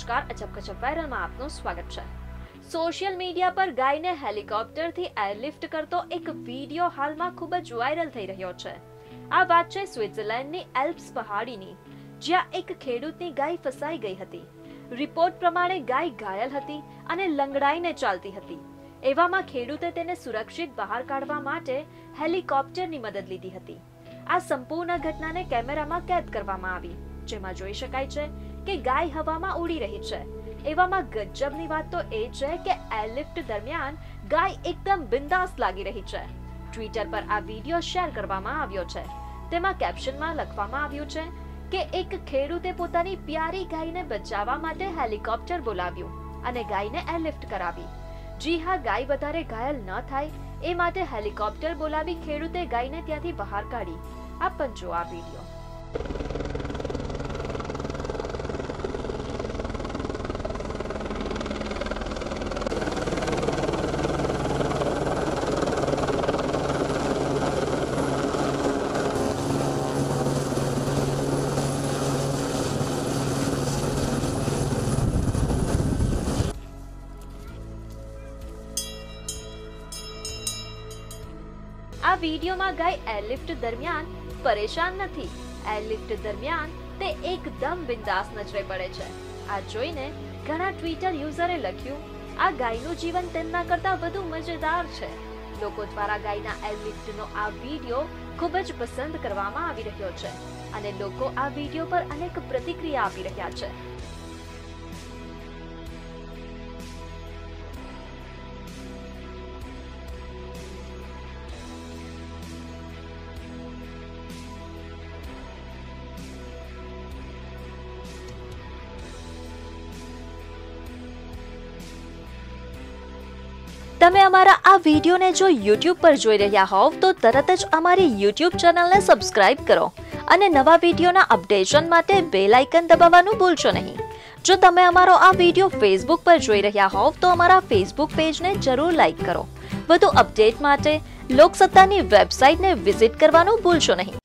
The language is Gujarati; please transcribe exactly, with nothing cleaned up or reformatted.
નમસ્કાર, અચપ કચપ વાયરલમાં આપનું સ્વાગત છે। સોશિયલ મીડિયા પર ગાયને હેલિકોપ્ટરથી એરલિફ્ટ કરતો એક વિડીયો હાલમાં ખૂબ જ વાયરલ થઈ રહ્યો છે। આ વાત છે સ્વિટ્ઝરલેન્ડની એલ્પ્સ પહાડીની, જ્યાં એક ખેડૂતની ગાય ફસાઈ ગઈ હતી। રિપોર્ટ પ્રમાણે ગાય ઘાયલ હતી અને લંગડાઈને ચાલતી હતી। એવામાં ખેડૂતે તેને સુરક્ષિત બહાર કાઢવા માટે હેલિકોપ્ટરની મદદ લીધી હતી। આ સંપૂર્ણ ઘટનાને કેમેરામાં કેદ કરવામાં આવી, જેમાં જોઈ શકાય છે કે ગાય હવામાં ઉડી રહી છે। એવામાં ગજબની વાત તો એ છે કે એરલિફ્ટ દરમિયાન ગાય એકદમ બિંદાસ લાગી રહી છે। ટ્વિટર પર આ વિડીયો શેર કરવામાં આવ્યો છે। તેમાં કેપ્શનમાં લખવામાં આવ્યું છે કે એક ખેડૂતે પોતાની પ્યારી ગાયને બચાવવા માટે હેલિકોપ્ટર બોલાવ્યું અને ગાયને એરલિફ્ટ કરાવી। જી હા, ગાય વધારે ઘાયલ ન થાય એ માટે હેલિકોપ્ટર બોલાવી ખેડૂતે ગાયને ત્યાંથી બહાર કાઢી। આપ પણ જો આ વિડીયો। આ વિડીયોમાં ગાય એરલિફ્ટ દરમિયાન પરેશાન નથી। એરલિફ્ટ દરમિયાન તે એકદમ બિંદાસ નજરે પડે છે। આ જોઈને ઘણા ટ્વિટર યુઝરે લખ્યું, આ ગાયનું જીવન તેમના કરતા વધુ મજેદાર છે। લોકો દ્વારા ગાયના એરલિફ્ટનો આ વિડીયો ખૂબ જ પસંદ કરવામાં આવી રહ્યો છે અને લોકો આ વિડીયો પર અનેક પ્રતિક્રિયા આપી રહ્યા છે। તમે અમારા આ વિડીયોને જો યુટ્યુબ પર જોઈ રહ્યા હોવ તો તરત જ અમારી યુટ્યુબ ચેનલને સબસ્ક્રાઇબ કરો અને નવા વિડીયોના અપડેશન માટે બેલ આઇકન દબાવવાનું ભૂલશો નહીં। જો તમે અમારો આ વિડીયો ફેસબુક પર જોઈ રહ્યા હોવ તો અમારા ફેસબુક પેજને જરૂર લાઇક કરો। વધુ અપડેટ માટે લોકસત્તાની વેબસાઇટને વિઝિટ કરવાનું ભૂલશો નહીં।